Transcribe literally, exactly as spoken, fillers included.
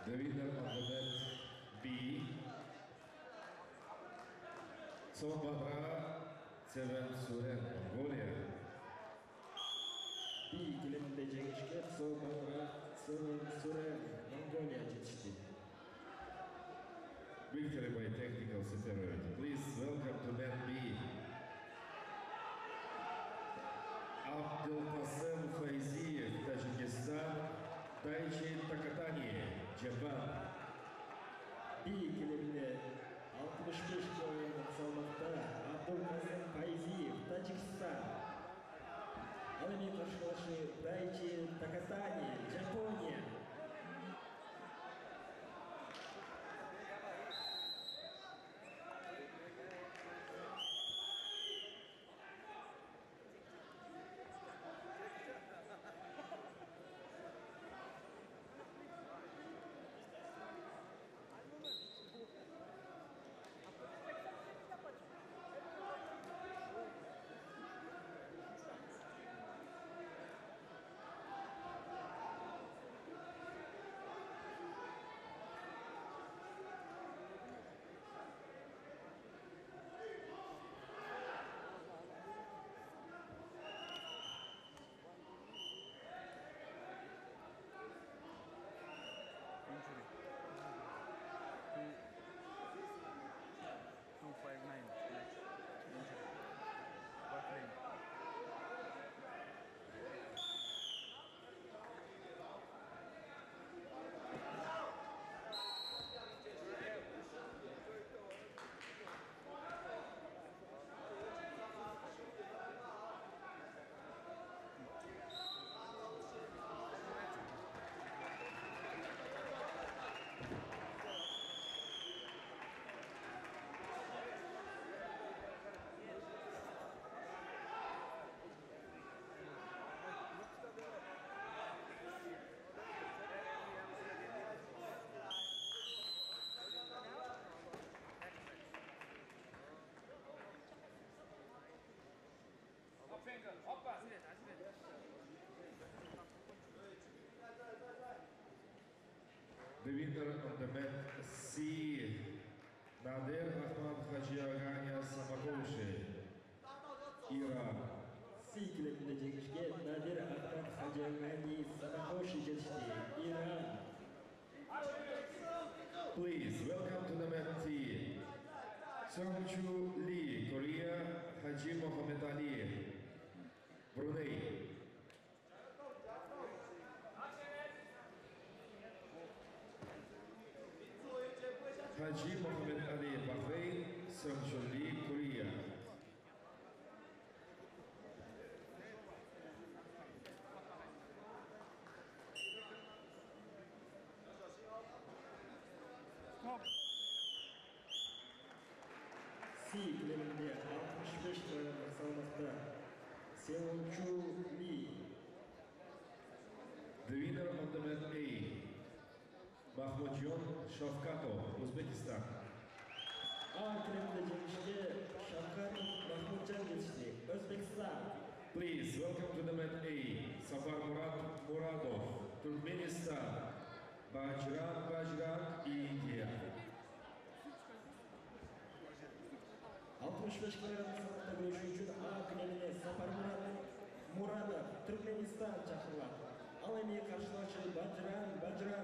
The winner of the match B, Sobhadra Seven Suren, Mongolia. B keliminde jengishga Sobhadra Seven Suren, Mongolia жетishdi. Victory by technical superiority. Please welcome to match B, Abdulqasem Fayziyev, Tajikistan. Daichi Takatani, Japan. B keliminde altmış beş kilogram salmakta Abdulqasem Fayziyev, Tajikistan. Alemi karşılaşı Daichi Takatani, Japonya. The winner of the match C, Nader Ahmad Hajiaganya Samakoshi, Iran. C keliminde jengishga Nadir Ahmad Hajiaganya Samakoshi жетishdi, Iran. Please welcome to the match D, Seongchu Lee, Korea, Haji Mohammed Ali, Brunei. Haji Mohammed Ali, Bahrain, Seongchu Lee, Korea. C keliminde altmış beş kilogram salmakta Seongchu Lee. The winner of the match A, Mahmudjon Shavkatov, Uzbekistan. A keliminde jengishga Shavkatov Mahmudjon жетishdi, O'zbekiston. Please welcome to the match A, Safar Murad Muradov, Turkmenistan, Bajrang Bajrang, India. altmış beş kilogram salmakta görüşü için A keliminde Safar Muradov, Türkmenistan chaqiriladi. Alemi karşılaşı Bajrang Bajrang,